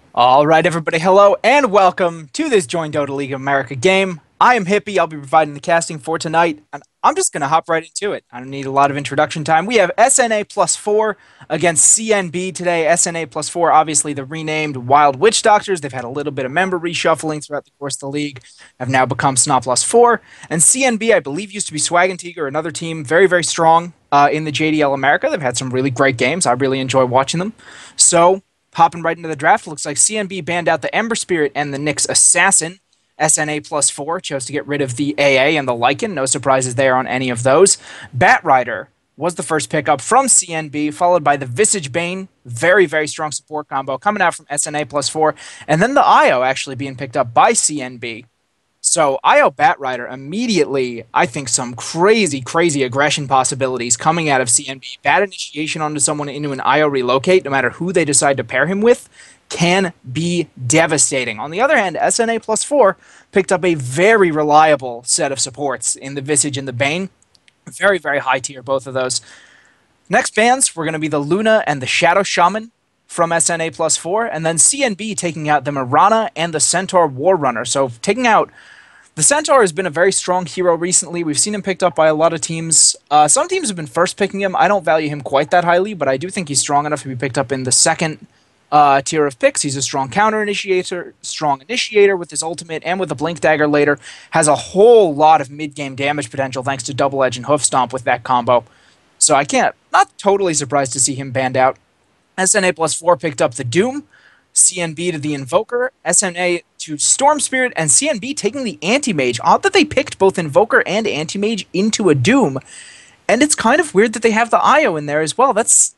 All right, everybody, hello and welcome to this joinDOTA League of America game. I am Hippie. I'll be providing the casting for tonight, and I'm just going to hop right into it. I don't need a lot of introduction time. We have SNA plus 4 against CNB today. SNA plus 4, obviously the renamed Wild Witch Doctors. They've had a little bit of member reshuffling throughout the course of the league, have now become SNA plus 4. And CNB, I believe, used to be Swag and Tiger, another team very, very strong in the JDL America. They've had some really great games. I really enjoy watching them. So, hopping right into the draft, looks like CNB banned out the Ember Spirit and the Nyx Assassin. SNA plus 4 chose to get rid of the AA and the Lycan. No surprises there on any of those. Bat Rider was the first pickup from CNB, followed by the Visage Bane. Very, very strong support combo coming out from SNA plus 4. And then the IO actually being picked up by CNB. So IO Bat Rider immediately, I think, some crazy, crazy aggression possibilities coming out of CNB. Bad initiation onto someone into an IO relocate, no matter who they decide to pair him with, can be devastating. On the other hand, SNA plus 4 picked up a very reliable set of supports in the Visage and the Bane. Very, very high tier, both of those. Next bans were going to be the Luna and the Shadow Shaman from SNA plus 4, and then CNB taking out the Mirana and the Centaur War Runner. So taking out the Centaur has been a very strong hero recently. We've seen him picked up by a lot of teams. Some teams have been first picking him. I don't value him quite that highly, but I do think he's strong enough to be picked up in the second tier of picks. He's a strong counter initiator, strong initiator with his ultimate and with the Blink Dagger later. Has a whole lot of mid-game damage potential thanks to Double Edge and Hoof Stomp with that combo. So not totally surprised to see him banned out. SNA plus 4 picked up the Doom, CNB to the Invoker, SNA to Storm Spirit, and CNB taking the Anti-Mage. Odd that they picked both Invoker and Anti-Mage into a Doom, and it's kind of weird that they have the IO in there as well.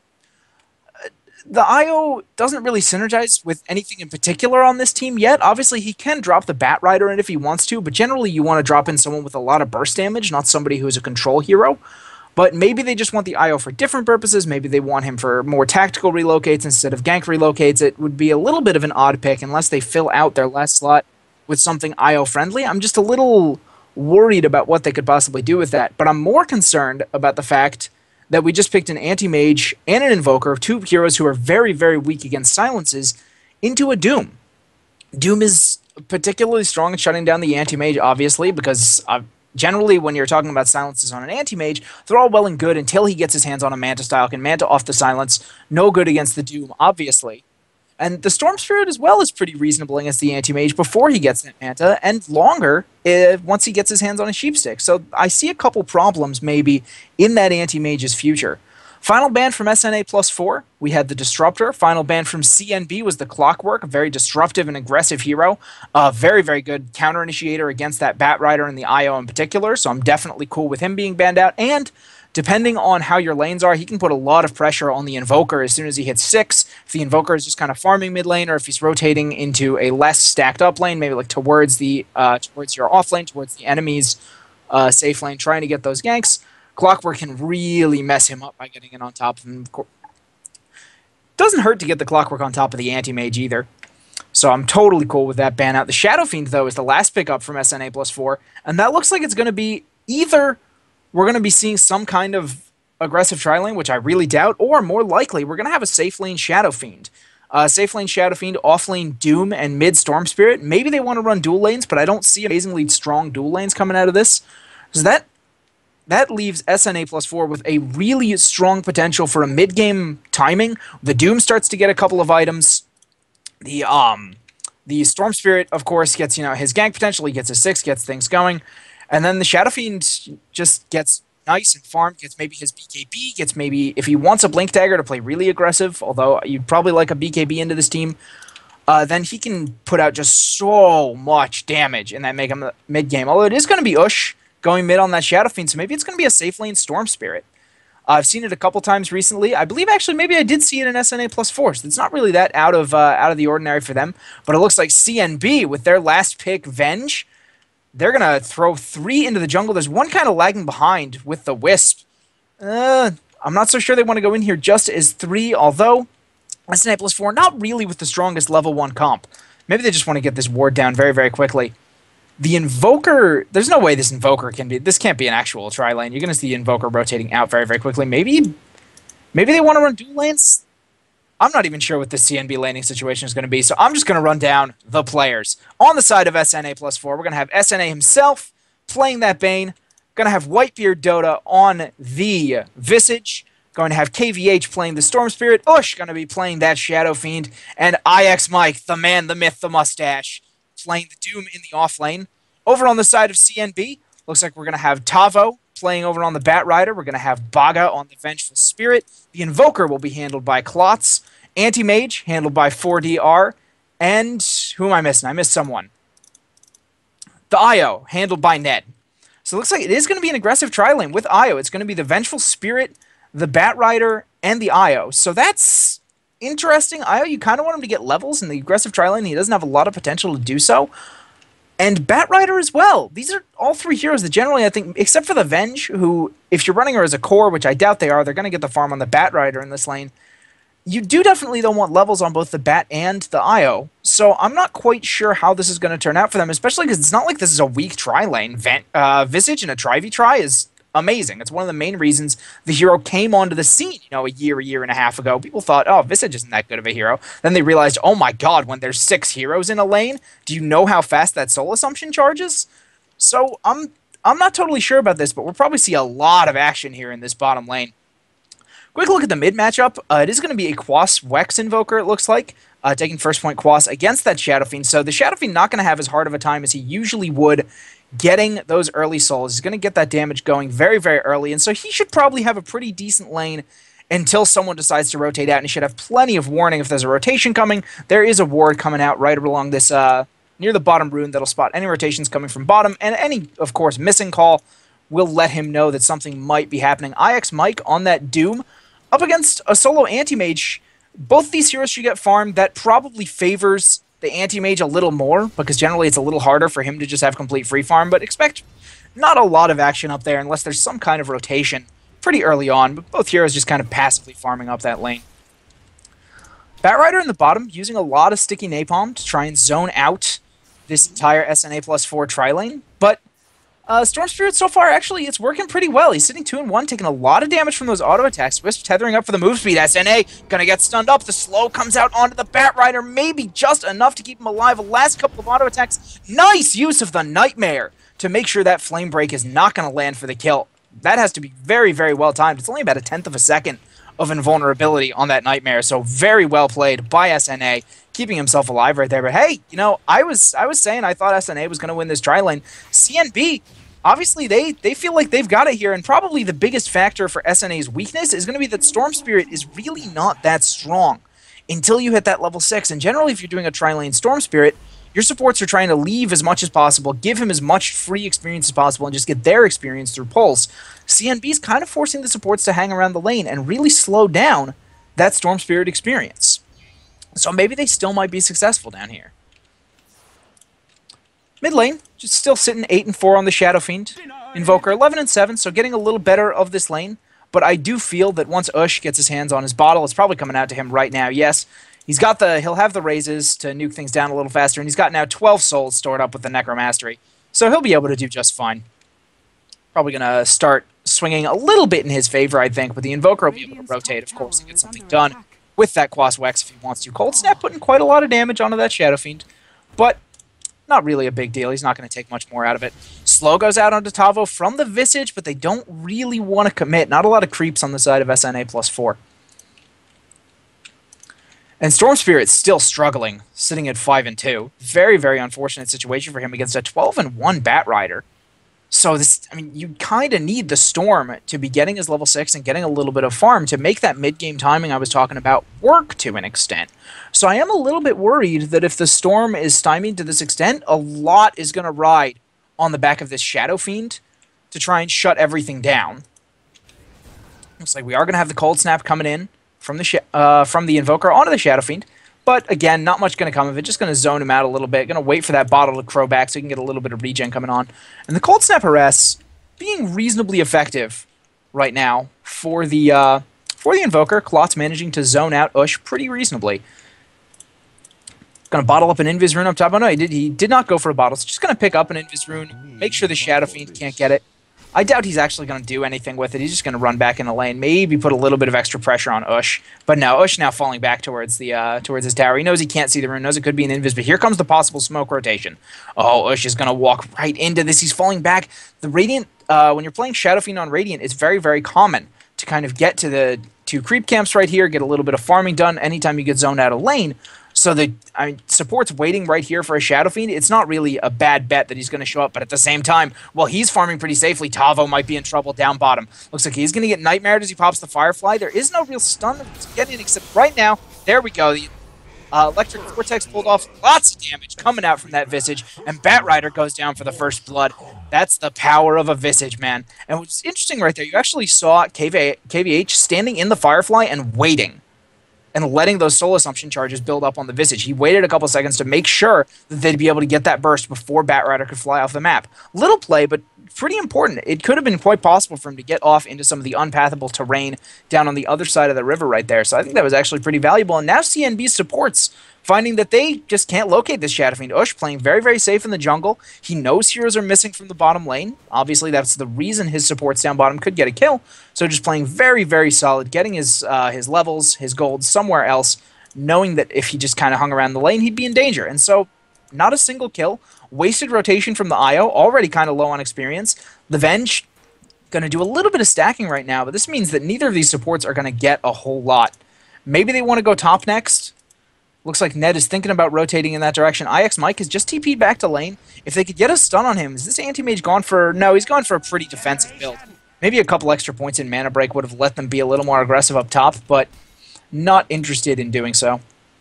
The IO doesn't really synergize with anything in particular on this team yet. Obviously, he can drop the Bat Rider in if he wants to, but generally you want to drop in someone with a lot of burst damage, not somebody who is a control hero. But maybe they just want the IO for different purposes. Maybe they want him for more tactical relocates instead of gank relocates. It would be a little bit of an odd pick unless they fill out their last slot with something IO friendly. I'm just a little worried about what they could possibly do with that. But I'm more concerned about the fact that we just picked an Anti-Mage and an Invoker, two heroes who are very, very weak against silences, into a Doom. Doom is particularly strong at shutting down the Anti-Mage, obviously, because generally when you're talking about silences on an Anti-Mage, they're all well and good until he gets his hands on a Manta style, can Manta off the silence. No good against the Doom, obviously. And the Storm Spirit as well is pretty reasonable against the Anti-Mage before he gets that Manta, and longer once he gets his hands on a Sheepstick. So I see a couple problems maybe in that Anti-Mage's future. Final ban from SNA plus 4, we had the Disruptor. Final ban from CNB was the Clockwork, a very disruptive and aggressive hero. Very, very good counter initiator against that Bat Rider and the IO in particular, so I'm definitely cool with him being banned out. And depending on how your lanes are, he can put a lot of pressure on the Invoker as soon as he hits 6. If the Invoker is just kind of farming mid lane, or if he's rotating into a less stacked up lane, maybe like towards your off lane, towards the enemy's safe lane, trying to get those ganks, Clockwork can really mess him up by getting in on top of him. Doesn't hurt to get the Clockwork on top of the Anti-Mage either. So I'm totally cool with that ban out. The Shadow Fiend, though, is the last pickup from SNA plus 4, and that looks like it's going to be either we're going to be seeing some kind of aggressive tri-lane, which I really doubt, or more likely, we're going to have a safe lane Shadow Fiend. Safe lane Shadow Fiend, off lane Doom, and mid Storm Spirit. Maybe they want to run dual lanes, but I don't see amazingly strong dual lanes coming out of this. So that leaves SNA plus 4 with a really strong potential for a mid-game timing. The Doom starts to get a couple of items. The Storm Spirit, of course, gets his gank potential. He gets a 6, gets things going. And then the Shadow Fiend just gets nice and farmed, gets maybe his BKB, gets maybe, if he wants a Blink Dagger to play really aggressive, although you'd probably like a BKB into this team, then he can put out just so much damage in that mid-game. Although it is going to be Ush going mid on that Shadow Fiend, so maybe it's going to be a safe lane Storm Spirit. I've seen it a couple times recently. I believe actually maybe I did see it in SNA plus 4, so it's not really that out of the ordinary for them. But it looks like CNB, with their last pick, Venge, they're going to throw 3 into the jungle. There's one kind of lagging behind with the Wisp. I'm not so sure they want to go in here just as 3, although SNA plus 4, not really with the strongest level 1 comp. Maybe they just want to get this ward down very, very quickly. The Invoker, there's no way this Invoker this can't be an actual tri-lane. You're going to see the Invoker rotating out very, very quickly. Maybe they want to run dual lanes? I'm not even sure what the CNB laning situation is going to be, so I'm just going to run down the players. On the side of SNA plus 4, we're going to have SNA himself playing that Bane. Going to have Whitebeard Dota on the Visage. Going to have KVH playing the Storm Spirit. Ush going to be playing that Shadow Fiend. And IX Mike, the man, the myth, the mustache, playing the Doom in the off lane. Over on the side of CNB, looks like we're going to have Tavo playing over on the Bat Rider. We're going to have Baga on the Vengeful Spirit. The Invoker will be handled by Klotz. Anti-Mage handled by 4DR. And who am I missing? I missed someone. The IO handled by Ned. So it looks like it is going to be an aggressive tri-lane with IO. It's going to be the Vengeful Spirit, the Bat Rider, and the IO. So that's interesting. IO, you kind of want him to get levels in the aggressive tri-lane. He doesn't have a lot of potential to do so. And Bat Rider as well. These are all three heroes that generally, I think, except for the Venge, who, if you're running her as a core, which I doubt they are, they're going to get the farm on the Bat Rider in this lane. You do definitely, though, want levels on both the Bat and the IO. So I'm not quite sure how this is going to turn out for them, especially because it's not like this is a weak tri-lane. Visage and a Tri-V-Tri is amazing. It's one of the main reasons the hero came onto the scene, a year and a half ago. People thought, oh, Visage isn't that good of a hero. Then they realized, oh my god, when there's 6 heroes in a lane, do you know how fast that soul assumption charges? So I'm not totally sure about this, but we'll probably see a lot of action here in this bottom lane. Quick look at the mid matchup. It is going to be a Quas Wex Invoker, it looks like, taking first point Quas against that Shadow Fiend. So the Shadow Fiend not going to have as hard of a time as he usually would getting those early souls. He's going to get that damage going very, very early, and so he should probably have a pretty decent lane until someone decides to rotate out, and he should have plenty of warning if there's a rotation coming. There is a ward coming out right along this, near the bottom rune that'll spot any rotations coming from bottom, and any, of course, missing call will let him know that something might be happening. IX Mike on that Doom, up against a solo Anti-Mage. Both these heroes should get farmed. That probably favors the Anti-Mage a little more, because generally it's a little harder for him to just have complete free farm, but expect not a lot of action up there unless there's some kind of rotation pretty early on, but both heroes just kind of passively farming up that lane. Bat Rider in the bottom, using a lot of sticky napalm to try and zone out this entire SNA plus 4 tri-lane, but Storm Spirit so far, actually, it's working pretty well. He's sitting 2-1, taking a lot of damage from those auto attacks. Wisp tethering up for the move speed. SNA gonna get stunned up. The slow comes out onto the Bat Rider, maybe just enough to keep him alive. The last couple of auto attacks. Nice use of the Nightmare to make sure that Flame Break is not gonna land for the kill. That has to be very, very well timed. It's only about 1/10 of a second of invulnerability on that Nightmare, so very well played by SNA, keeping himself alive right there. But hey, I was saying I thought SNA was going to win this tri-lane. CNB, obviously they feel like they've got it here, and probably the biggest factor for SNA's weakness is going to be that Storm Spirit is really not that strong until you hit that level 6. And generally, if you're doing a tri-lane Storm Spirit, your supports are trying to leave as much as possible, give him as much free experience as possible, and just get their experience through pulls. CNB's kind of forcing the supports to hang around the lane and really slow down that Storm Spirit experience. So maybe they still might be successful down here. Mid lane, just still sitting 8-4 on the Shadow Fiend. Invoker 11-7, so getting a little better of this lane. But I do feel that once Ush gets his hands on his bottle, it's probably coming out to him right now. Yes, he'll have the raises to nuke things down a little faster, and he's got now 12 souls stored up with the Necromastery. So he'll be able to do just fine. Probably going to start swinging a little bit in his favor, I think, but the Invoker will be able to rotate, of course, and get something done with that Quas Wex if he wants to. Cold Snap putting quite a lot of damage onto that Shadow Fiend, but not really a big deal. He's not going to take much more out of it. Slow goes out onto Tavo from the Visage, but they don't really want to commit. Not a lot of creeps on the side of SNA plus 4. And Storm Spirit's still struggling, sitting at 5-2. Very, very unfortunate situation for him against a 12-1 Bat Rider. So you kind of need the Storm to be getting his level 6 and getting a little bit of farm to make that mid-game timing I was talking about work to an extent. So I am a little bit worried that if the Storm is stymied to this extent, a lot is going to ride on the back of this Shadow Fiend to try and shut everything down. Looks like we are going to have the Cold Snap coming in from the Invoker onto the Shadow Fiend. But again, not much going to come of it. Just going to zone him out a little bit. Going to wait for that bottle to crow back so he can get a little bit of regen coming on. And the Cold Snap Harass being reasonably effective right now for the Invoker. Klotz managing to zone out Ush pretty reasonably. Going to bottle up an Invis Rune up top. Oh no, he did not go for a bottle. So just going to pick up an Invis Rune. Make sure the Shadow Fiend can't get it. I doubt he's actually going to do anything with it. He's just going to run back in the lane, maybe put a little bit of extra pressure on Ush. But no, Ush now falling back towards the towards his tower. He knows he can't see the rune, knows it could be an invis, but here comes the possible smoke rotation. Oh, Ush is going to walk right into this. He's falling back. The Radiant, when you're playing Shadow Fiend on Radiant, it's very, very common to kind of get to the two creep camps right here, get a little bit of farming done anytime you get zoned out of lane. So support's waiting right here for a Shadow Fiend. It's not really a bad bet that he's going to show up, but at the same time, while he's farming pretty safely, Tavo might be in trouble down bottom. Looks like he's going to get nightmared as he pops the Firefly. There is no real stun to get in, except right now, there we go. The Electric Vortex pulled off lots of damage coming out from that Visage, and Batrider goes down for the first blood. That's the power of a Visage, man. And what's interesting right there, you actually saw KVH standing in the Firefly and waiting, and letting those soul assumption charges build up on the Visage. He waited a couple seconds to make sure that they'd be able to get that burst before Batrider could fly off the map. Little play, but pretty important. It could have been quite possible for him to get off into some of the unpathable terrain down on the other side of the river right there. So I think that was actually pretty valuable. And now CNB supports, finding that they just can't locate this Shadow Fiend. Ush playing very, very safe in the jungle. He knows heroes are missing from the bottom lane. Obviously, that's the reason his supports down bottom could get a kill. So just playing very, very solid, getting his levels, his gold somewhere else, knowing that if he just kind of hung around the lane, he'd be in danger. And so, not a single kill. Wasted rotation from the IO, already kind of low on experience. The Venge going to do a little bit of stacking right now, but this means that neither of these supports are going to get a whole lot. Maybe they want to go top next. Looks like Ned is thinking about rotating in that direction. IX Mike has just TP'd back to lane. If they could get a stun on him, is this anti-mage gone for... No, he's gone for a pretty defensive build. Maybe a couple extra points in mana break would have let them be a little more aggressive up top, but not interested in doing so.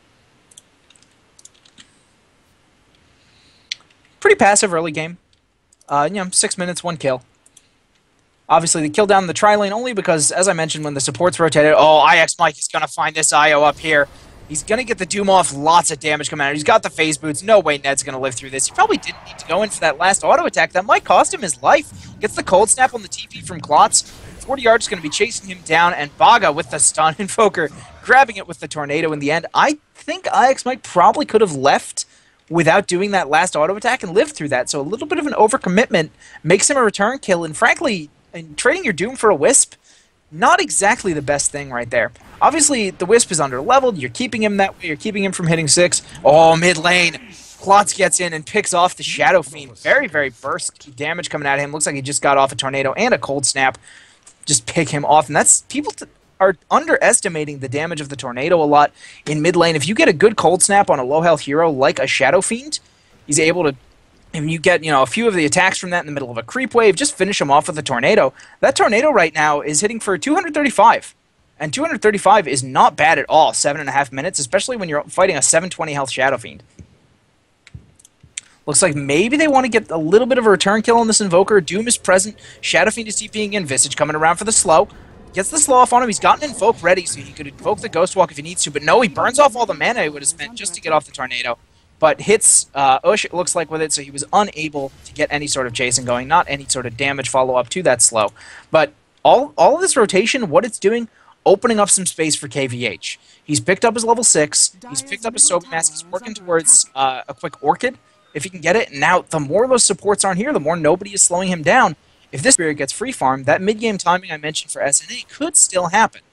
Pretty passive early game. 6 minutes, 1 kill. Obviously, they kill down the tri-lane only because, as I mentioned, when the supports rotated, oh, IX Mike is going to find this IO up here. He's going to get the Doom off, lots of damage coming out. He's got the phase boots. No way Ned's going to live through this. He probably didn't need to go in for that last auto attack. That might cost him his life. Gets the cold snap on the TP from Klotz. 40 yards is going to be chasing him down, and Baga with the stun, Invoker grabbing it with the tornado in the end. I think IX Mike probably could have left without doing that last auto attack and lived through that. So a little bit of an overcommitment makes him a return kill, and frankly, trading your Doom for a Wisp, not exactly the best thing right there. Obviously, the Wisp is under-leveled. You're keeping him that way. You're keeping him from hitting 6. Oh, mid lane. Klotz gets in and picks off the Shadow Fiend. Very, very burst damage coming at him. Looks like he just got off a tornado and a cold snap. Just pick him off. And that's... People are underestimating the damage of the tornado a lot in mid lane. If you get a good cold snap on a low-health hero like a Shadow Fiend, he's able to... And you get, a few of the attacks from that in the middle of a creep wave, just finish him off with a tornado. That tornado right now is hitting for 235. And 235 is not bad at all, 7.5 minutes, especially when you're fighting a 720 health Shadow Fiend. Looks like maybe they want to get a little bit of a return kill on this Invoker. Doom is present. Shadow Fiend is TPing in. Visage coming around for the slow. Gets the slow off on him. He's got an Invoke ready, so he could invoke the Ghost Walk if he needs to. But no, he burns off all the mana he would have spent just to get off the tornado. But hits Ush, it looks like, with it, so he was unable to get any sort of chasing going, not any sort of damage follow-up to that slow. But all of this rotation, what it's doing, opening up some space for KVH. He's picked up his level 6, he's picked up his Sober Mask, he's working towards a quick Orchid, if he can get it. And now, the more those supports aren't here, the more nobody is slowing him down. If this Spirit gets free farm, that mid-game timing I mentioned for SNA could still happen.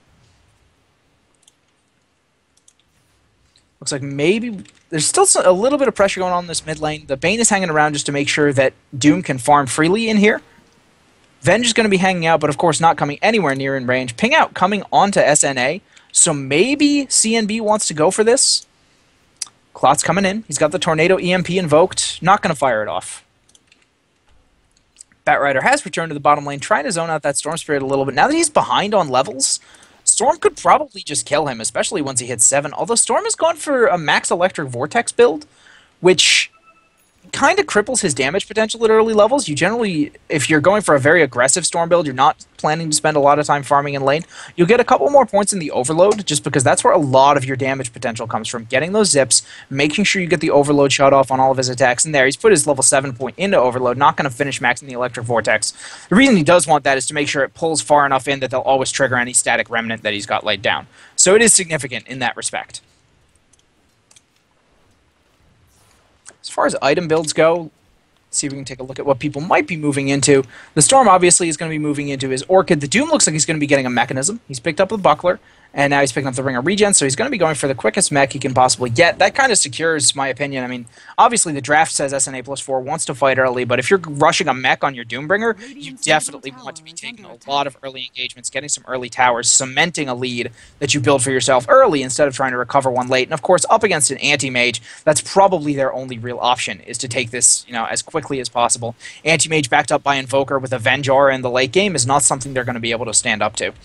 Looks like maybe there's still a little bit of pressure going on in this mid lane. The Bane is hanging around just to make sure that Doom can farm freely in here. Venge is going to be hanging out, but of course not coming anywhere near in range. Ping out coming onto SNA, so maybe CNB wants to go for this. Klotz coming in. He's got the Tornado EMP invoked. Not going to fire it off. Batrider has returned to the bottom lane, trying to zone out that Storm Spirit a little bit. Now that he's behind on levels, Storm could probably just kill him, especially once he hits 7. Although Storm has gone for a max Electric Vortex build, which kind of cripples his damage potential at early levels. You generally, if you're going for a very aggressive Storm build, you're not planning to spend a lot of time farming in lane, you'll get a couple more points in the Overload, just because that's where a lot of your damage potential comes from. Getting those zips, making sure you get the Overload shot off on all of his attacks. And there, he's put his level 7 point into Overload, not going to finish maxing the Electric Vortex. The reason he does want that is to make sure it pulls far enough in that they'll always trigger any static remnant that he's got laid down. So it is significant in that respect. As far as item builds go, See if we can take a look at what people might be moving into. The Storm obviously is going to be moving into his Orchid. The Doom looks like he's going to be getting a Mechanism. He's picked up the Buckler, and now he's picking up the Ring of Regen, so he's going to be going for the quickest mech he can possibly get. That kind of secures my opinion. I mean, obviously the draft says SNA plus 4 wants to fight early, but if you're rushing a mech on your Doombringer, you definitely want to be taking a lot of early engagements, getting some early towers, cementing a lead that you build for yourself early instead of trying to recover one late. And of course, up against an anti-mage, that's probably their only real option, is to take this, as quickly as possible. Anti-mage backed up by Invoker with a Venjar in the late game is not something they're going to be able to stand up to.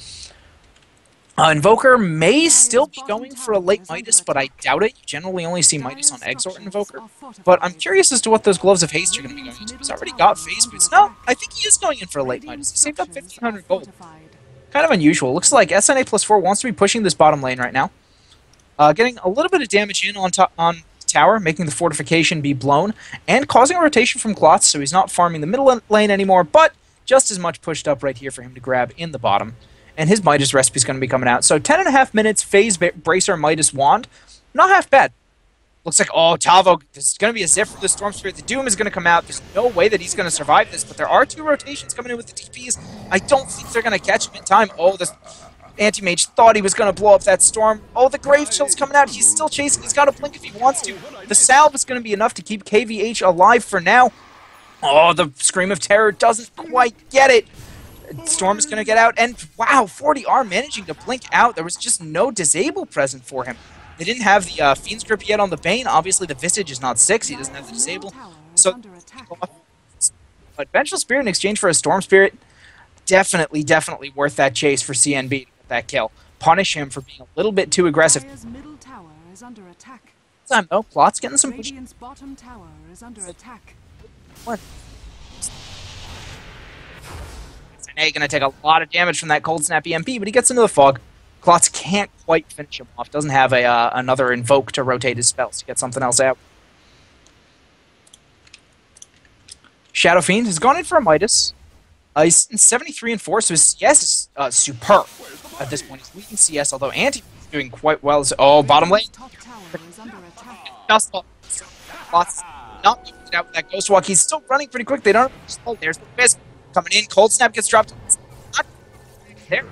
Invoker may still be going for a late Midas, but I doubt it. You generally only see Midas on Exort Invoker. But I'm curious as to what those Gloves of Haste are going to be going into. He's already got Phase Boots. No, I think he is going in for a late Midas. He saved up 1,500 gold. Kind of unusual. Looks like SNA plus 4 wants to be pushing this bottom lane right now. Getting a little bit of damage in on tower, making the fortification be blown, and causing a rotation from Klotz, so he's not farming the middle lane anymore, but just as much pushed up right here for him to grab in the bottom. And his Midas recipe is going to be coming out. So 10.5 minutes, Phase Bracer, Midas Wand. Not half bad. Looks like, oh, Tavo, this is going to be a zip for the Storm Spirit. The Doom is going to come out. There's no way that he's going to survive this, but there are 2 rotations coming in with the TPs. I don't think they're going to catch him in time. Oh, this Anti-Mage thought he was going to blow up that Storm. Oh, the Grave Chill's coming out. He's still chasing. He's got to blink if he wants to. The Salve is going to be enough to keep KVH alive for now. Oh, the Scream of Terror doesn't quite get it. Storm is going to get out. And wow, 40R managing to blink out. There was just no disable present for him. They didn't have the Fiend's Grip yet on the Bane. Obviously, the Visage is not 6. He doesn't have the disable. So, but Vengeful Spirit in exchange for a Storm Spirit, definitely worth that chase for CNB to get that kill. Punish him for being a little bit too aggressive. Middle tower is under attack. Time though, Plot's getting some push. Radiant's bottom tower is under attack. What? SNA gonna take a lot of damage from that Cold Snap EMP, but he gets into the fog. Klotz can't quite finish him off. Doesn't have another Invoke to rotate his spells to get something else out. Shadow Fiend has gone in for a Midas. He's in 73 and 4, so his CS is superb at this point. He's leading CS, although Anti is doing quite well. Oh, bottom lane. Just Klotz not making it out with that Ghost Walk. He's still running pretty quick. They don't. Oh, there's the Wisp coming in. Cold Snap gets dropped. Not there.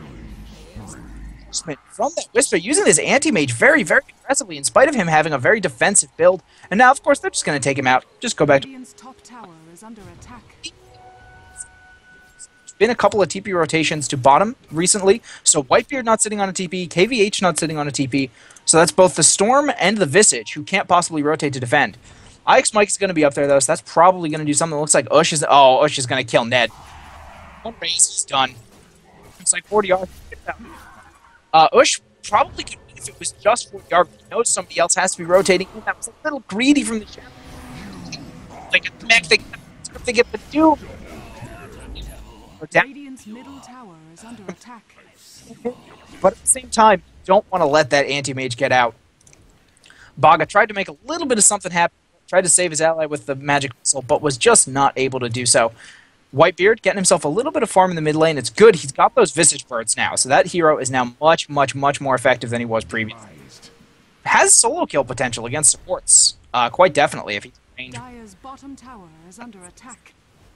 From that Whisper, using this Anti-Mage very aggressively, in spite of him having a very defensive build. And now, of course, they're just going to take him out. Just go back to... Top tower is under attack. There's been a couple of TP rotations to bottom recently. So Whitebeard not sitting on a TP, KVH not sitting on a TP. So that's both the Storm and the Visage, who can't possibly rotate to defend. IX Mike is going to be up there, though, so that's probably going to do something that looks like Ush is... Oh, Ush is going to kill Ned. One raise, he's done. It's like 40 yards. Ush probably could win if it was just 40 yards. He knows somebody else has to be rotating. That was a little greedy from the shadow. Like a mech, they get the Doom. Radiant's middle tower is under attack. But at the same time, you don't want to let that Anti-Mage get out. Baga tried to make a little bit of something happen, tried to save his ally with the magic missile, but was just not able to do so. Whitebeard getting himself a little bit of farm in the mid lane. It's good. He's got those Visage Birds now, so that hero is now much more effective than he was previously. Has solo kill potential against supports, quite definitely if he's range. Dire's bottom tower is under attack.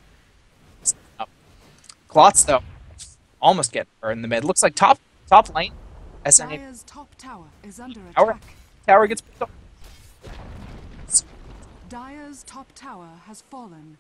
Klotz though, almost getting her in the mid. Looks like top lane. SNA Dire's top tower is under attack. Tower gets picked up. Dire's top tower has fallen.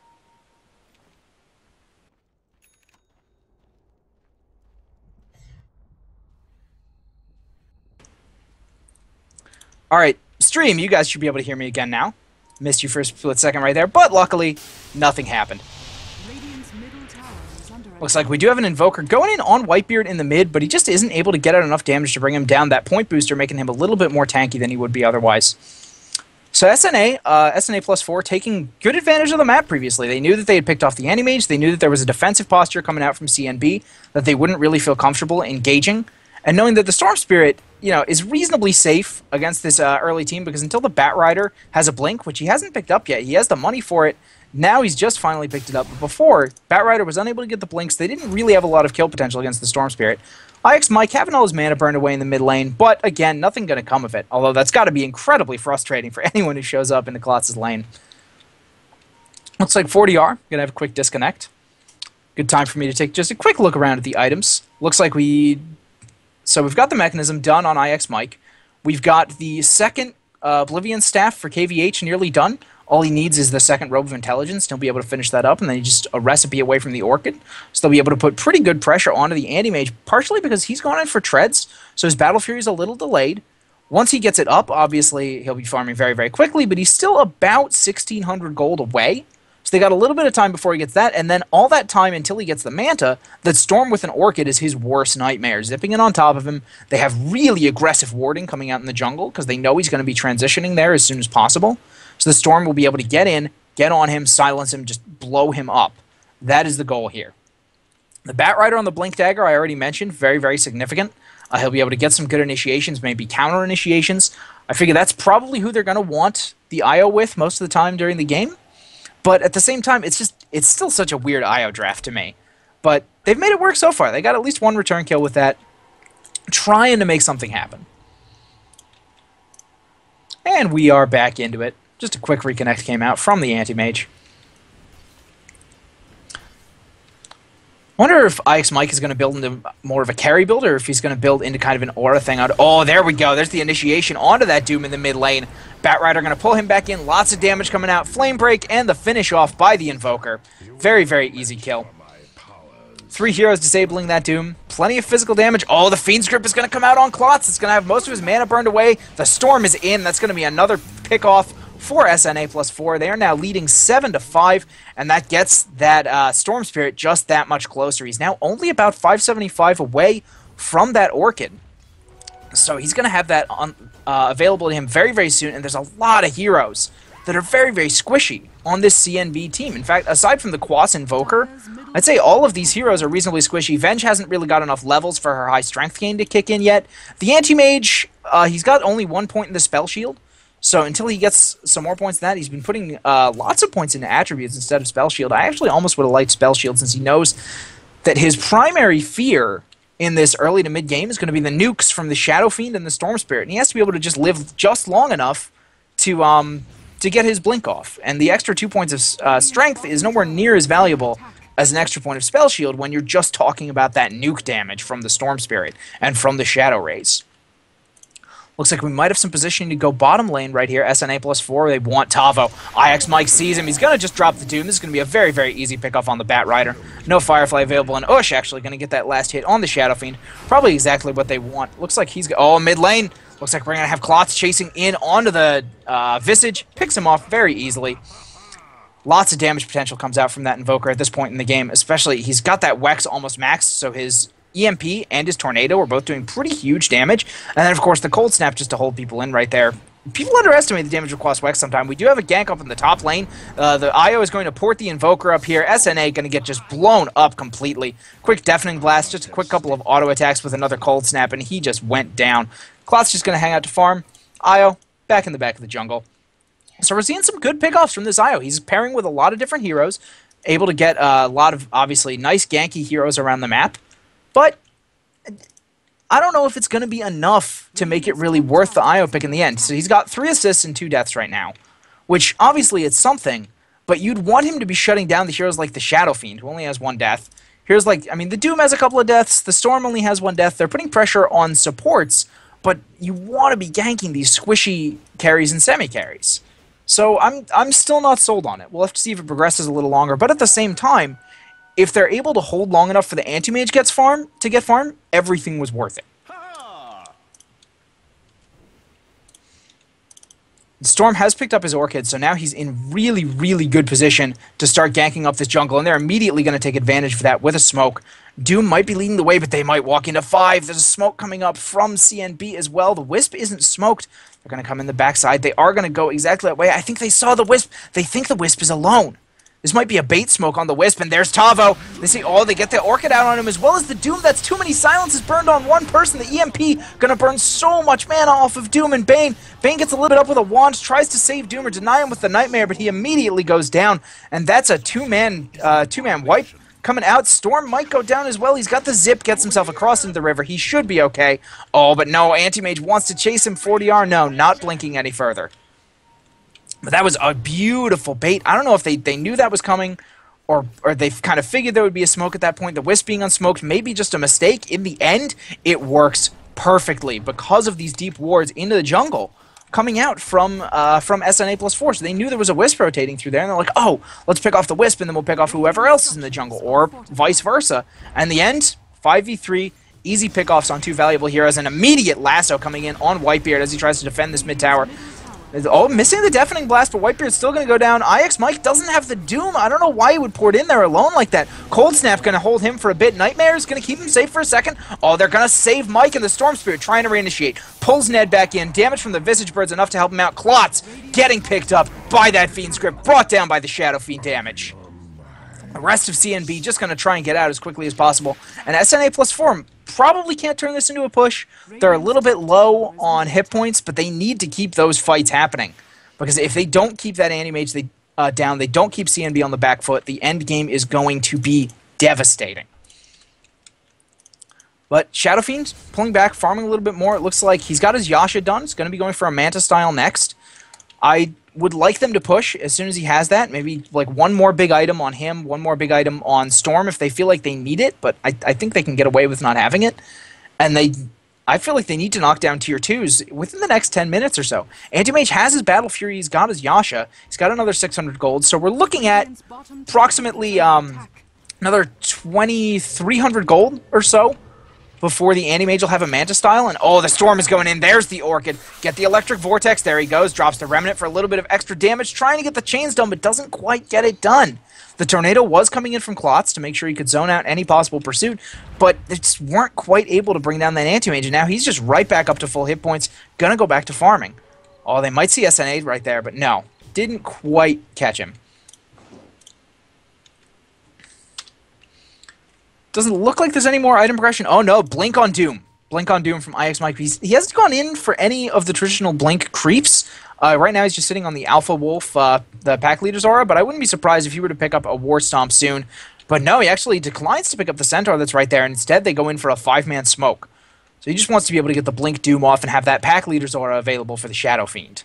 Alright, stream, you guys should be able to hear me again now. Missed you for a split second right there, but luckily, nothing happened. Radiant's middle tower is under Looks like we do have an Invoker going in on Whitebeard in the mid, but he just isn't able to get out enough damage to bring him down. That point booster making him a little bit more tanky than he would be otherwise. So SNA plus 4 taking good advantage of the map previously. They knew that they had picked off the Anti-Mage. They knew that there was a defensive posture coming out from CNB that they wouldn't really feel comfortable engaging. And knowing that the Storm Spirit, is reasonably safe against this early team, because until the Batrider has a blink, which he hasn't picked up yet, he has the money for it. Now he's just finally picked it up. But before, Batrider was unable to get the blinks. They didn't really have a lot of kill potential against the Storm Spirit. IX Mike having all his mana burned away in the mid lane, but again, nothing going to come of it. Although that's got to be incredibly frustrating for anyone who shows up into Klotz's lane. Looks like 40R. Gonna have a quick disconnect. Good time for me to take just a quick look around at the items. Looks like so we've got the mechanism done on IX Mike. We've got the second Oblivion staff for KVH nearly done. All he needs is the second Robe of Intelligence. He'll be able to finish that up, and then just a recipe away from the Orchid. So they'll be able to put pretty good pressure onto the Anti-Mage, partially because he's gone in for treads, so his Battle Fury is a little delayed. Once he gets it up, obviously, he'll be farming very, very quickly, but he's still about 1,600 gold away. So they got a little bit of time before he gets that, and then all that time until he gets the Manta, that Storm with an Orchid is his worst nightmare. Zipping in on top of him, they have really aggressive warding coming out in the jungle, because they know he's going to be transitioning there as soon as possible. So the Storm will be able to get in, get on him, silence him, just blow him up. That is the goal here. The Bat Rider on the Blink Dagger, I already mentioned, very, very significant. He'll be able to get some good initiations, maybe counter initiations. I figure that's probably who they're going to want the IO with most of the time during the game. But at the same time, it's still such a weird IO draft to me. But they've made it work so far. They got at least one return kill with that, trying to make something happen. And we are back into it. Just a quick reconnect came out from the Anti-Mage. I wonder if IX Mike is going to build into more of a carry build, or if he's going to build into kind of an aura thing. Oh, there we go. There's the initiation onto that Doom in the mid lane. Bat Rider going to pull him back in. Lots of damage coming out. Flame Break and the finish off by the Invoker. Very, very easy kill. 3 heroes disabling that Doom. Plenty of physical damage. Oh, the Fiend's Grip is going to come out on Klotz. It's going to have most of his mana burned away. The Storm is in. That's going to be another pick-off for SNA plus 4. They are now leading 7-5, and that gets that Storm Spirit just that much closer. He's now only about 575 away from that Orchid. So he's going to have that available to him very, very soon, and there's a lot of heroes that are very, very squishy on this CNB team. In fact, aside from the Quas Invoker, I'd say all of these heroes are reasonably squishy. Venge hasn't really got enough levels for her high strength gain to kick in yet. The Anti-Mage, he's got only 1 point in the Spell Shield, so until he gets some more points than that, he's been putting lots of points into attributes instead of Spell Shield. I actually almost would have liked Spell Shield, since he knows that his primary fear in this early to mid game is going to be the nukes from the Shadow Fiend and the Storm Spirit, and he has to be able to just live just long enough to get his blink off. And the extra 2 points of strength is nowhere near as valuable as an extra point of Spell Shield when you're just talking about that nuke damage from the Storm Spirit and from the Shadow Rays. Looks like we might have some positioning to go bottom lane right here. SNA plus 4, they want Tavo. IX Mike sees him. He's going to just drop the Doom. This is going to be a very, very easy pickoff on the Bat Rider. No Firefly available, and Ush actually going to get that last hit on the Shadow Fiend. Probably exactly what they want. Looks like he's... Oh, mid lane. Looks like we're going to have Klotz chasing in onto the Visage. Picks him off very easily. Lots of damage potential comes out from that Invoker at this point in the game. Especially, he's got that Wex almost maxed, so his EMP and his Tornado are both doing pretty huge damage. And then, of course, the Cold Snap just to hold people in right there. People underestimate the damage of Quas Wex sometimes. We do have a gank up in the top lane. The IO is going to port the Invoker up here. SNA going to get just blown up completely. Quick Deafening Blast, just a quick couple of auto attacks with another Cold Snap, and he just went down. Klotz just going to hang out to farm. IO back in the back of the jungle. So we're seeing some good pickoffs from this IO. He's pairing with a lot of different heroes, able to get a lot of, obviously, nice ganky heroes around the map. But I don't know if it's going to be enough to make it really worth the IO pick in the end. So he's got 3 assists and 2 deaths right now, which obviously it's something, but you'd want him to be shutting down the heroes like the Shadow Fiend, who only has 1 death. Heroes like, I mean, the Doom has a couple of deaths, the Storm only has 1 death. They're putting pressure on supports, but you want to be ganking these squishy carries and semi-carries. So I'm still not sold on it. We'll have to see if it progresses a little longer, but at the same time, if they're able to hold long enough for the Anti-Mage get farmed, everything was worth it. Storm has picked up his Orchid, so now he's in really, really good position to start ganking up this jungle, and they're immediately going to take advantage of that with a smoke. Doom might be leading the way, but they might walk into 5. There's a smoke coming up from CNB as well. The Wisp isn't smoked. They're going to come in the backside. They are going to go exactly that way. I think they saw the Wisp. They think the Wisp is alone. This might be a bait smoke on the Wisp, and there's Tavo. They see, oh, they get the Orchid out on him, as well as the Doom. That's too many silences burned on one person. The EMP gonna burn so much mana off of Doom and Bane. Bane gets a little bit up with a wand, tries to save Doom or deny him with the Nightmare, but he immediately goes down, and that's a two-man wipe coming out. Storm might go down as well. He's got the zip, gets himself across into the river. He should be okay. Oh, but no, Anti-Mage wants to chase him. 40R, no, not blinking any further. But that was a beautiful bait. I don't know if they knew that was coming, or they kind of figured there would be a smoke at that point. The Wisp being unsmoked may be just a mistake. In the end, it works perfectly because of these deep wards into the jungle coming out from SNA plus 4. So they knew there was a Wisp rotating through there, and they're like, oh, let's pick off the Wisp, and then we'll pick off whoever else is in the jungle, or vice versa. And in the end, 5v3, easy pickoffs on two valuable heroes, an immediate lasso coming in on Whitebeard as he tries to defend this mid tower. Oh, missing the Deafening Blast, but Whitebeard's still going to go down. IX Mike doesn't have the Doom. I don't know why he would pour it in there alone like that. Cold Snap going to hold him for a bit. Nightmare is going to keep him safe for a second. Oh, they're going to save Mike, and the Storm Spirit trying to reinitiate. Pulls Ned back in. Damage from the Visage Birds enough to help him out. Clots getting picked up by that Fiend Script. Brought down by the Shadow Fiend damage. The rest of CNB just going to try and get out as quickly as possible. And SNA plus 4 probably can't turn this into a push. They're a little bit low on hit points, but they need to keep those fights happening. Because if they don't keep that anti-mage down, they don't keep CNB on the back foot, the end game is going to be devastating. But Shadow Fiend pulling back, farming a little bit more. It looks like he's got his Yasha done. He's going to be going for a Manta style next. I would like them to push as soon as he has that. Maybe like one more big item on him, one more big item on Storm if they feel like they need it, but I think they can get away with not having it. And I feel like they need to knock down tier 2s within the next 10 minutes or so. Anti-Mage has his Battle Fury, he's got his Yasha, he's got another 600 gold, so we're looking at approximately another 2,300 gold or so before the Anti-Mage will have a Manta style, and oh, the Storm is going in, there's the Orchid. Get the Electric Vortex, there he goes, drops the Remnant for a little bit of extra damage, trying to get the chains done, but doesn't quite get it done. The Tornado was coming in from Clots to make sure he could zone out any possible pursuit, but they just weren't quite able to bring down that Anti-Mage, and now he's just right back up to full hit points, gonna go back to farming. Oh, they might see SNA right there, but no, didn't quite catch him. Doesn't look like there's any more item progression. Oh no, Blink on Doom. Blink on Doom from IX Mike. He hasn't gone in for any of the traditional Blink creeps. Right now he's just sitting on the Alpha Wolf, the Pack Leader's Aura, but I wouldn't be surprised if he were to pick up a War Stomp soon. But no, he actually declines to pick up the Centaur that's right there, and instead they go in for a 5-man smoke. So he just wants to be able to get the Blink Doom off and have that Pack Leader's Aura available for the Shadow Fiend.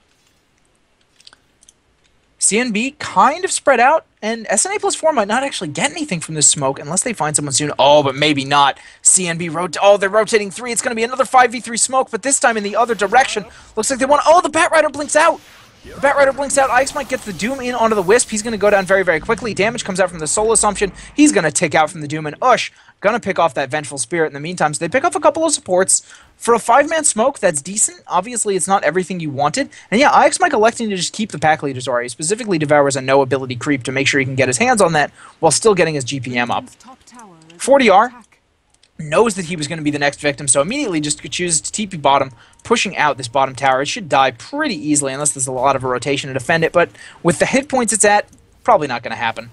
CNB kind of spread out, and SNA plus 4 might not actually get anything from this smoke unless they find someone soon. Oh, but maybe not. CNB they're rotating 3. It's going to be another 5v3 smoke, but this time in the other direction. Looks like they want... Oh, the Bat Rider blinks out! The Bat Rider blinks out. IX Mike gets the Doom in onto the Wisp. He's going to go down very, very quickly. Damage comes out from the Soul Assumption. He's going to tick out from the Doom, and Ush going to pick off that Vengeful Spirit in the meantime. So they pick off a couple of supports. For a 5-man smoke, that's decent. Obviously, it's not everything you wanted. And yeah, IX Mike electing to just keep the Pack Leader's Aura. He specifically devours a no-ability creep to make sure he can get his hands on that while still getting his GPM up. 40R knows that he was going to be the next victim, so immediately just chooses to TP bottom, pushing out this bottom tower. It should die pretty easily unless there's a lot of a rotation to defend it, but with the hit points it's at, probably not going to happen.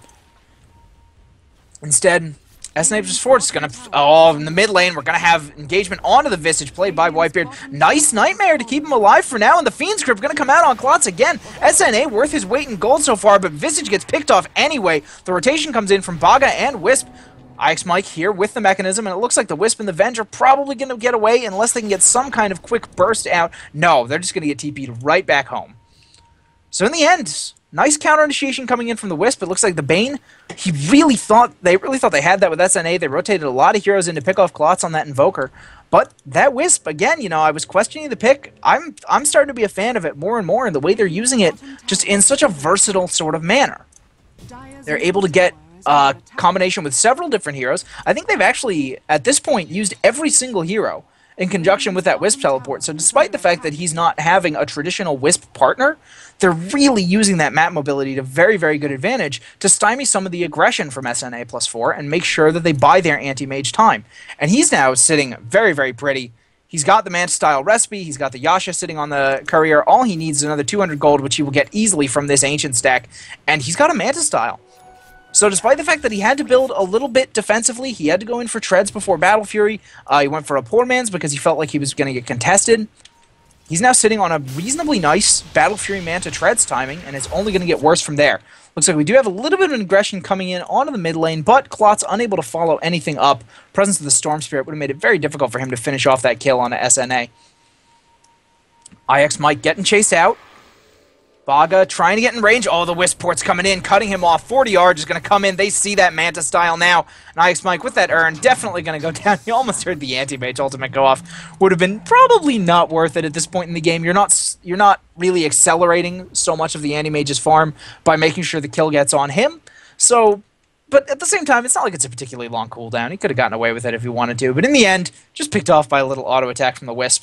Instead, SNA plus 4 is going to... Oh, in the mid lane, we're going to have engagement onto the Visage, played by Whitebeard. Nice Nightmare to keep him alive for now, and the Fiend Script going to come out on Clots again. SNA worth his weight in gold so far, but Visage gets picked off anyway. The rotation comes in from Baga and Wisp. IX Mike here with the mechanism, and it looks like the Wisp and the Venge are probably going to get away unless they can get some kind of quick burst out. No, they're just going to get TP'd right back home. So in the end, nice counter initiation coming in from the Wisp. It looks like the Bane, they really thought they had that with SNA. They rotated a lot of heroes in to pick off Clots on that Invoker. But that Wisp, again, you know, I was questioning the pick. I'm starting to be a fan of it more and more in the way they're using it, just in such a versatile sort of manner. They're able to get combination with several different heroes. I think they've actually, at this point, used every single hero in conjunction with that Wisp teleport. So despite the fact that he's not having a traditional Wisp partner, they're really using that map mobility to very, very good advantage to stymie some of the aggression from SNA plus 4 and make sure that they buy their anti-mage time. And he's now sitting very, very pretty. He's got the Manta-style recipe, he's got the Yasha sitting on the courier. All he needs is another 200 gold, which he will get easily from this Ancient stack. And he's got a Manta-style. So despite the fact that he had to build a little bit defensively, he had to go in for treads before Battle Fury. He went for a poor man's because he felt like he was going to get contested. He's now sitting on a reasonably nice Battle Fury Manta treads timing, and it's only going to get worse from there. Looks like we do have a little bit of aggression coming in onto the mid lane, but Clot's unable to follow anything up. Presence of the Storm Spirit would have made it very difficult for him to finish off that kill on a SNA. IX Mike getting chased out. Baga trying to get in range. Oh, the Wisp port's coming in, cutting him off. 40R just going to come in. They see that Manta style now. And Ice Mike with that urn, definitely going to go down. You almost heard the anti-mage ultimate go off. Would have been probably not worth it at this point in the game. You're not really accelerating so much of the anti-mage's farm by making sure the kill gets on him. So, but at the same time, it's not like it's a particularly long cooldown. He could have gotten away with it if he wanted to. But in the end, just picked off by a little auto attack from the Wisp.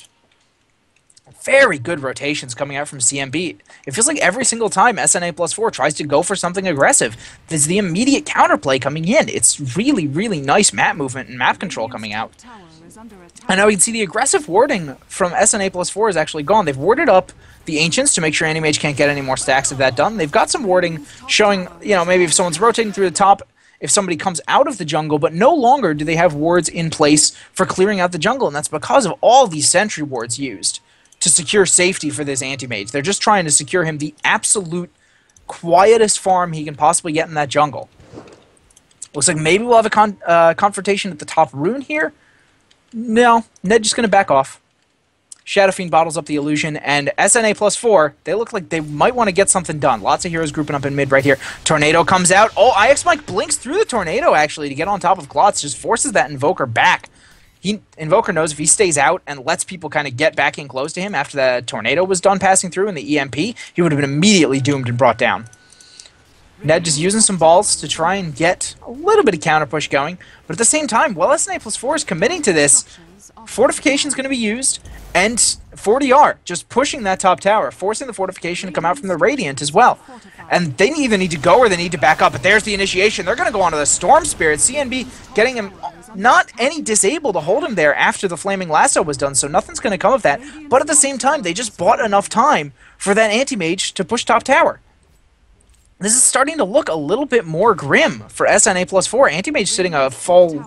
Very good rotations coming out from CNB. It feels like every single time SNA plus 4 tries to go for something aggressive, there's the immediate counterplay coming in. It's really, really nice map movement and map control coming out. And now we can see the aggressive warding from SNA plus 4 is actually gone. They've warded up the Ancients to make sure Anti-Mage can't get any more stacks of that done. They've got some warding showing, you know, maybe if someone's rotating through the top, if somebody comes out of the jungle, but no longer do they have wards in place for clearing out the jungle, and that's because of all these sentry wards used to secure safety for this anti-mage. They're just trying to secure him the absolute quietest farm he can possibly get in that jungle. Looks like maybe we'll have a confrontation at the top rune here. No, Ned just going to back off. Shadow Fiend bottles up the illusion, and SNA plus 4, they look like they might want to get something done. Lots of heroes grouping up in mid right here. Tornado comes out. Oh, IX Mike blinks through the Tornado, actually, to get on top of Klotz. Just forces that Invoker back. Invoker knows if he stays out and lets people kind of get back in close to him after the Tornado was done passing through in the EMP, he would have been immediately doomed and brought down. Ned just using some balls to try and get a little bit of counter push going, but at the same time, while SNA plus 4 is committing to this, Fortification is going to be used, and 40R just pushing that top tower, forcing the Fortification to come out from the Radiant as well. And they either need to go or they need to back up, but there's the initiation. They're going to go onto the Storm Spirit. CNB getting him not any disable to hold him there after the Flaming Lasso was done, so nothing's going to come of that. But at the same time, they just bought enough time for that Anti-Mage to push top tower. This is starting to look a little bit more grim for SNA plus 4. Anti-Mage sitting a full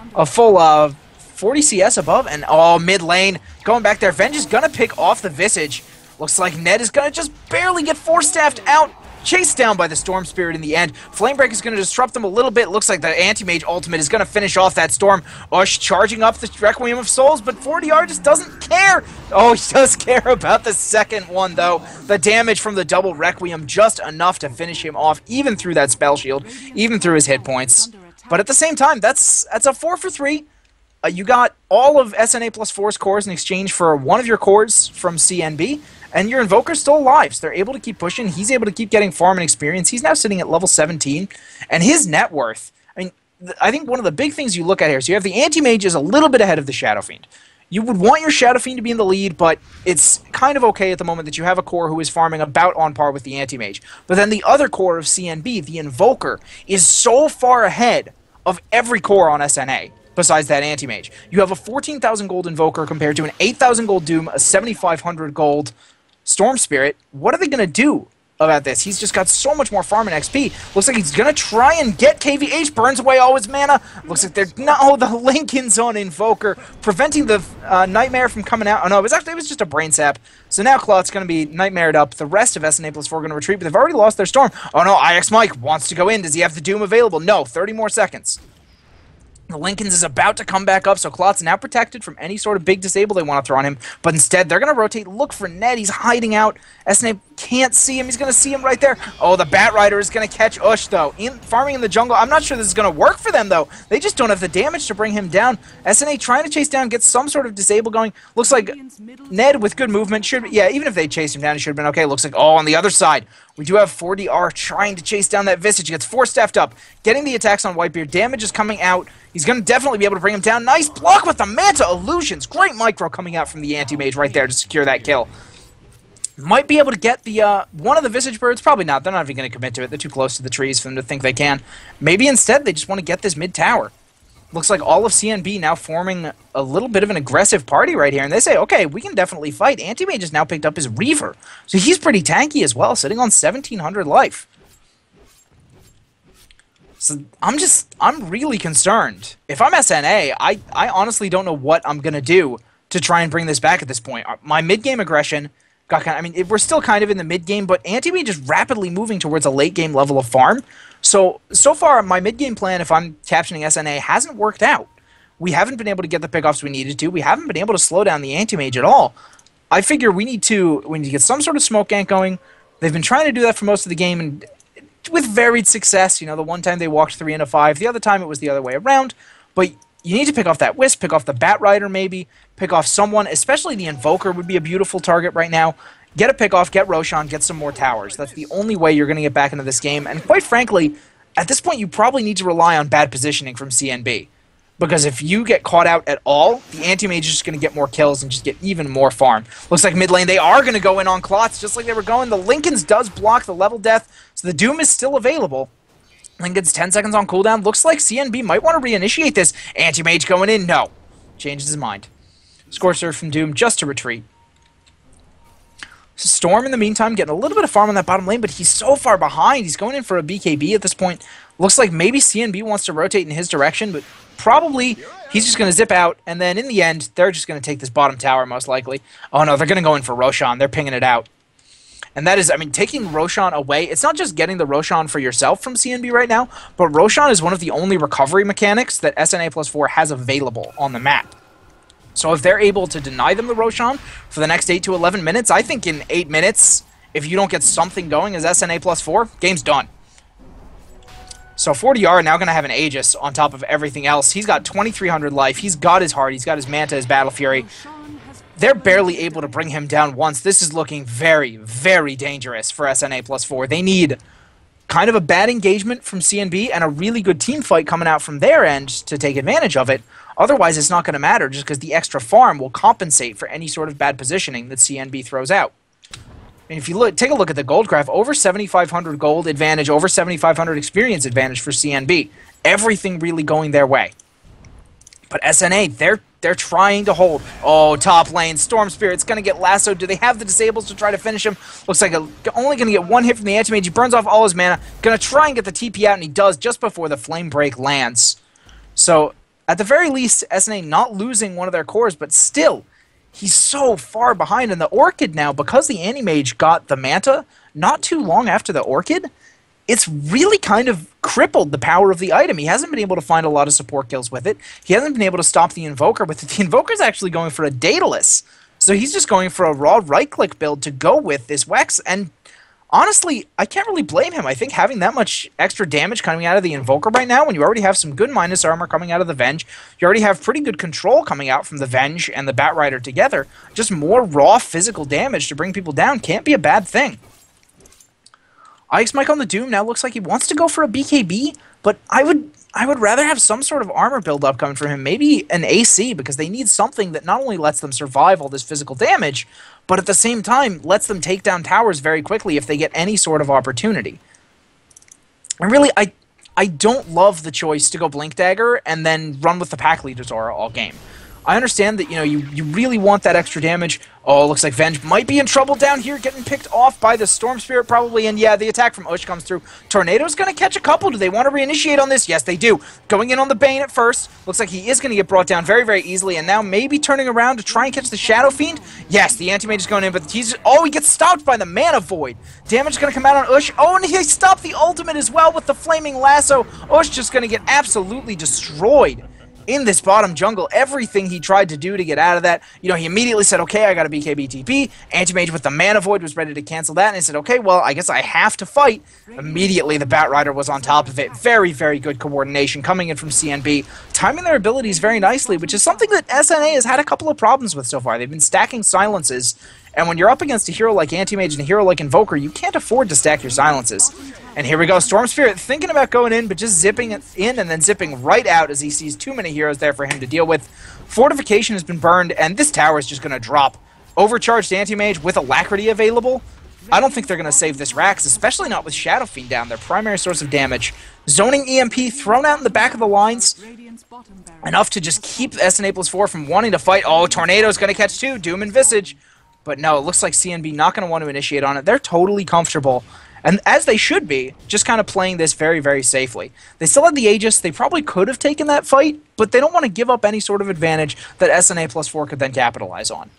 40 CS above, and oh, mid lane, going back there. Venge is going to pick off the Visage. Looks like Ned is going to just barely get force-staffed out, chased down by the Storm Spirit in the end. Flamebreak is going to disrupt them a little bit. Looks like the Anti-Mage ultimate is going to finish off that Storm. Ush charging up the Requiem of Souls, but 40R just doesn't care. Oh, he does care about the second one, though. The damage from the double Requiem, just enough to finish him off, even through that spell shield, even through his hit points. But at the same time, that's a 4 for 3. You got all of SNA plus 4's cores in exchange for one of your cores from CNB, and your Invoker's still alive, so they're able to keep pushing. He's able to keep getting farm and experience. He's now sitting at level 17, and his net worth, I mean, I think one of the big things you look at here, so you have the Anti-Mage is a little bit ahead of the Shadow Fiend. You would want your Shadow Fiend to be in the lead, but it's kind of okay at the moment that you have a core who is farming about on par with the Anti-Mage. But then the other core of CNB, the Invoker, is so far ahead of every core on SNA. Besides that Anti-Mage. You have a 14,000 gold Invoker compared to an 8,000 gold Doom, a 7,500 gold Storm Spirit. What are they going to do about this? He's just got so much more farm and XP. Looks like he's going to try and get KVH, burns away all his mana. Looks like they're... No, the Lincoln's on Invoker, preventing the Nightmare from coming out. Oh no, it was just a Brain Sap. So now Klot's going to be Nightmared up. The rest of SNA plus 4 are going to retreat, but they've already lost their Storm. Oh no, IX Mike wants to go in. Does he have the Doom available? No, 30 more seconds. The Lincoln's is about to come back up, so Klot's now protected from any sort of big disable they want to throw on him. But instead, they're going to rotate, look for Ned. He's hiding out. SNA can't see him. He's going to see him right there. Oh, the Bat Rider is going to catch Ush, though. Farming in the jungle. I'm not sure this is going to work for them, though. They just don't have the damage to bring him down. SNA trying to chase down, get some sort of disable going. Looks like Ned with good movement should be, yeah, even if they chased him down, he should have been okay. Looks like, oh, on the other side, we do have 40R trying to chase down that Visage. He gets force-staffed up, getting the attacks on Whitebeard. Damage is coming out. He's going to definitely be able to bring him down. Nice block with the Manta Illusions. Great micro coming out from the Anti-Mage right there to secure that kill. Might be able to get the one of the Visage Birds. Probably not. They're not even going to commit to it. They're too close to the trees for them to think they can. Maybe instead they just want to get this mid-tower. Looks like all of CNB now forming a little bit of an aggressive party right here. And they say, okay, we can definitely fight. Anti-Mage has now picked up his Reaver. So he's pretty tanky as well, sitting on 1,700 life. So I'm really concerned. If I'm SNA, I honestly don't know what I'm going to do to try and bring this back at this point. My mid-game aggression got kind of, I mean, we're still kind of in the mid-game, but Anti-Mage is rapidly moving towards a late-game level of farm. So far, my mid-game plan, if I'm captioning SNA, hasn't worked out. We haven't been able to get the pickoffs we needed to. We haven't been able to slow down the Anti-Mage at all. I figure we need to get some sort of smoke gank going, They've been trying to do that for most of the game, and with varied success. You know, the one time they walked 3 into 5, the other time it was the other way around. But you need to pick off that Wisp, pick off the Bat Rider maybe, pick off someone, especially the Invoker would be a beautiful target right now. Get a pick off, get Roshan, get some more towers. That's the only way you're going to get back into this game. And quite frankly, at this point you probably need to rely on bad positioning from CNB. Because if you get caught out at all, the Anti-Mage is just going to get more kills and just get even more farm. Looks like mid lane, they are going to go in on Clots, just like they were going. The Linken's does block the level death, so the Doom is still available. Linken's 10 seconds on cooldown. Looks like CNB might want to reinitiate this. Anti-Mage going in, no. Changes his mind. Scorch Surge from Doom just to retreat. Storm, in the meantime, getting a little bit of farm on that bottom lane, but he's so far behind. He's going in for a BKB at this point. Looks like maybe CNB wants to rotate in his direction, but probably he's just going to zip out, and then in the end, they're just going to take this bottom tower, most likely. Oh no, they're going to go in for Roshan. They're pinging it out. And that is, I mean, taking Roshan away, it's not just getting the Roshan for yourself from CNB right now, but Roshan is one of the only recovery mechanics that SNA+4 has available on the map. So if they're able to deny them the Roshan for the next 8 to 11 minutes, I think in 8 minutes, if you don't get something going as SNA+4, game's done. So 40R now going to have an Aegis on top of everything else. He's got 2,300 life. He's got his heart. He's got his Manta, his Battle Fury. They're barely able to bring him down once. This is looking very, very dangerous for SNA+4. They need kind of a bad engagement from CNB and a really good team fight coming out from their end to take advantage of it. Otherwise, it's not going to matter just because the extra farm will compensate for any sort of bad positioning that CNB throws out. And if you look, take a look at the gold graph, over 7,500 gold advantage, over 7,500 experience advantage for CNB. Everything really going their way. But SNA, they're trying to hold. Oh, top lane, Storm Spirit's going to get lassoed. Do they have the disables to try to finish him? Looks like only going to get one hit from the Anti-Mage. He burns off all his mana. Going to try and get the TP out, and he does just before the Flame Break lands. So, at the very least, SNA not losing one of their cores, but still, he's so far behind. And the Orchid now, because the Anti-Mage got the Manta not too long after the Orchid, it's really kind of crippled the power of the item. He hasn't been able to find a lot of support kills with it. He hasn't been able to stop the Invoker with it. The Invoker's actually going for a Daedalus. So he's just going for a raw right-click build to go with this Wex, and honestly, I can't really blame him. I think having that much extra damage coming out of the Invoker right now, when you already have some good minus armor coming out of the Venge, you already have pretty good control coming out from the Venge and the Bat Rider together, just more raw physical damage to bring people down can't be a bad thing. Ike's Mike on the Doom now looks like he wants to go for a BKB, but I would rather have some sort of armor build-up coming from him, maybe an AC, because they need something that not only lets them survive all this physical damage, but at the same time lets them take down towers very quickly if they get any sort of opportunity. And really, I don't love the choice to go Blink Dagger and then run with the Pack Leader's Aura all game. I understand that, you know, you really want that extra damage. Oh, looks like Venge might be in trouble down here, getting picked off by the Storm Spirit probably, and yeah, the attack from Ush comes through. Tornado's going to catch a couple. Do they want to reinitiate on this? Yes, they do. Going in on the Bane at first. Looks like he is going to get brought down very, very easily, and now maybe turning around to try and catch the Shadow Fiend. Yes, the Anti-Mage is going in, but he gets stopped by the Mana Void. Damage is going to come out on Ush. Oh, and he stopped the ultimate as well with the Flaming Lasso. Ush just going to get absolutely destroyed in this bottom jungle. Everything he tried to do to get out of that, you know, he immediately said, okay, I got a BKB TP. Anti-Mage with the Mana Void was ready to cancel that, and he said, okay, well, I guess I have to fight. Immediately, the Bat Rider was on top of it. Very, very good coordination coming in from CNB, timing their abilities very nicely, which is something that SNA has had a couple of problems with so far. They've been stacking silences, and when you're up against a hero like Anti-Mage and a hero like Invoker, you can't afford to stack your silences. And here we go, Storm Spirit thinking about going in, but just zipping it in and then zipping right out as he sees too many heroes there for him to deal with. Fortification has been burned, and this tower is just going to drop. Overcharged Anti-Mage with Alacrity available. I don't think they're going to save this Rax, especially not with Shadow Fiend down, their primary source of damage. Zoning EMP thrown out in the back of the lines. Enough to just keep SNA+4 from wanting to fight. Oh, Tornado's going to catch two, Doom and Visage. But no, it looks like CNB not going to want to initiate on it. They're totally comfortable, and as they should be, just kind of playing this very, very safely. They still had the Aegis. They probably could have taken that fight, but they don't want to give up any sort of advantage that SNA+4 could then capitalize on.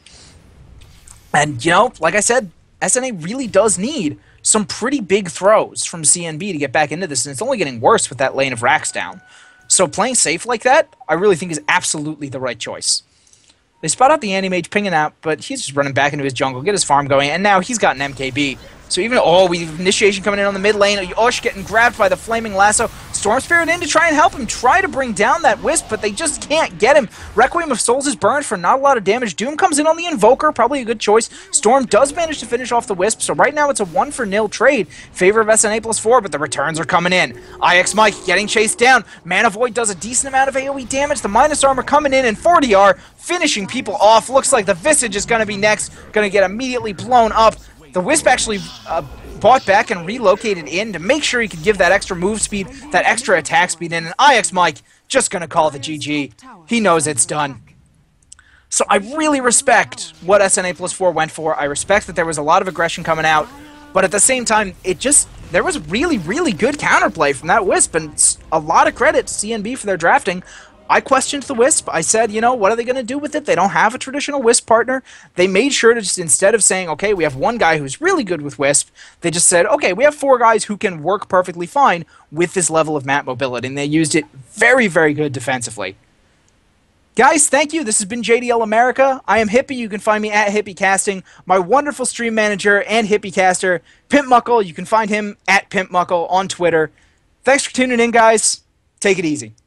And, you know, like I said, SNA really does need some pretty big throws from CNB to get back into this, and it's only getting worse with that lane of Rax down. So playing safe like that, I really think is absolutely the right choice. They spot out the Anti-Mage pinging out, but he's just running back into his jungle, get his farm going, and now he's got an MKB. So even, oh, we have initiation coming in on the mid lane. Ush getting grabbed by the flaming lasso. Storm Spirit in to try and help him, try to bring down that Wisp, but they just can't get him. Requiem of Souls is burned for not a lot of damage. Doom comes in on the Invoker, probably a good choice. Storm does manage to finish off the Wisp, so right now it's a 1-for-0 trade in favor of SNA +4, but the returns are coming in. IX Mike getting chased down. Mana Void does a decent amount of AoE damage. The Minus Armor coming in, and 40R finishing people off. Looks like the Visage is going to be next, going to get immediately blown up. The Wisp actually bought back and relocated in to make sure he could give that extra move speed, that extra attack speed in, and IX Mike just going to call the GG. He knows it's done. So I really respect what SNA +4 went for. I respect that there was a lot of aggression coming out, but at the same time, there was really, really good counterplay from that Wisp, and a lot of credit to CNB for their drafting. I questioned the Wisp. I said, you know, what are they going to do with it? They don't have a traditional Wisp partner. They made sure to just, instead of saying, okay, we have one guy who's really good with Wisp, they just said, okay, we have 4 guys who can work perfectly fine with this level of map mobility, and they used it very, very good defensively. Guys, thank you. This has been JDL America. I am Hippie. You can find me at Hippie Casting. My wonderful stream manager and Hippie Caster, Pimp Muckle. You can find him at Pimp Muckle on Twitter. Thanks for tuning in, guys. Take it easy.